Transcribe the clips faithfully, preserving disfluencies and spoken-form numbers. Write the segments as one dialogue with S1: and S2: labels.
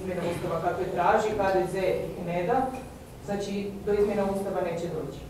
S1: izmjene Ustava kakve traži, H D Z ih ne da, znači do izmjena Ustava neće doći.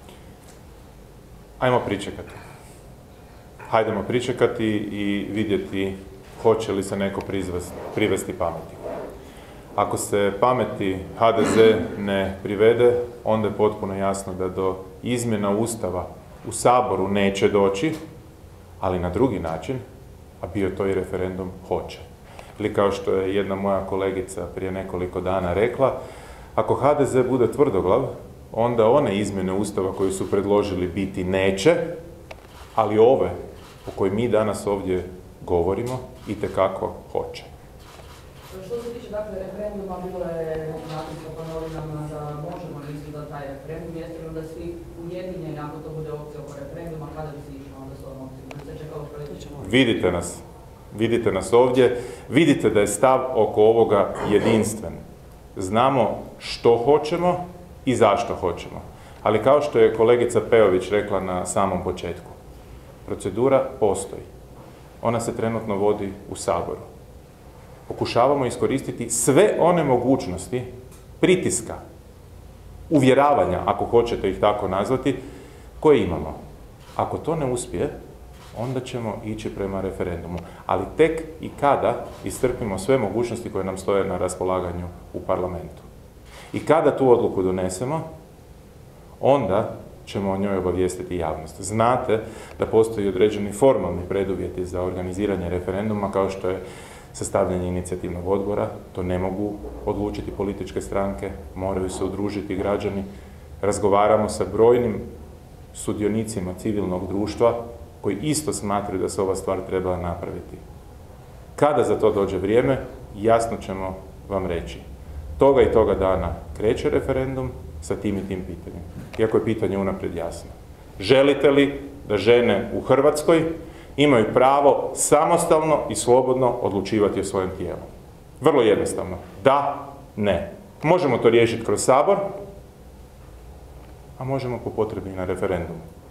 S2: Ajmo pričekati. Hajdemo pričekati i vidjeti hoće li se neko privesti pameti. Ako se pameti H D Z ne privede, onda je potpuno jasno da do izmjena Ustava u Saboru neće doći, ali na drugi način, a bio to i referendum, hoće. Ili kao što je jedna moja kolegica prije nekoliko dana rekla, ako H D Z bude tvrdoglav, onda one izmjene Ustava koje su predložili biti neće, ali ove o koje mi danas ovdje govorimo itekako hoće.
S3: Što se tiče, dakle, referenduma, bilo je napisano po novinama da možemo misliti da taj referendum, jeste li da svi ujedinjeni ako to bude opcija oko referenduma, kada bi se išlo onda s ovom opcijom? Da se čekalo proljeće?
S2: Vidite nas, vidite nas ovdje, vidite da je stav oko ovoga jedinstven. Znamo što hoćemo i zašto hoćemo. Ali kao što je kolegica Peović rekla na samom početku, procedura postoji. Ona se trenutno vodi u Saboru. Pokušavamo iskoristiti sve one mogućnosti pritiska, uvjeravanja, ako hoćete ih tako nazvati, koje imamo. Ako to ne uspije, onda ćemo ići prema referendumu. Ali tek i kada iscrpimo sve mogućnosti koje nam stoje na raspolaganju u parlamentu. I kada tu odluku donesemo, onda ćemo o njoj obavijestiti javnost. Znate da postoji određeni formalni preduvjeti za organiziranje referenduma, kao što je sastavljanje inicijativnog odbora. To ne mogu odlučiti političke stranke, moraju se udružiti građani. Razgovaramo sa brojnim sudionicima civilnog društva koji isto smatraju da se ova stvar treba napraviti. Kada za to dođe vrijeme, jasno ćemo vam reći. Toga i toga dana kreće referendum sa tim i tim pitanjem. Iako je pitanje unaprijed jasno. Želite li da žene u Hrvatskoj imaju pravo samostalno i slobodno odlučivati o svojem tijelu? Vrlo jednostavno. Da, ne. Možemo to riješiti kroz Sabor, a možemo po potrebi na referendumu.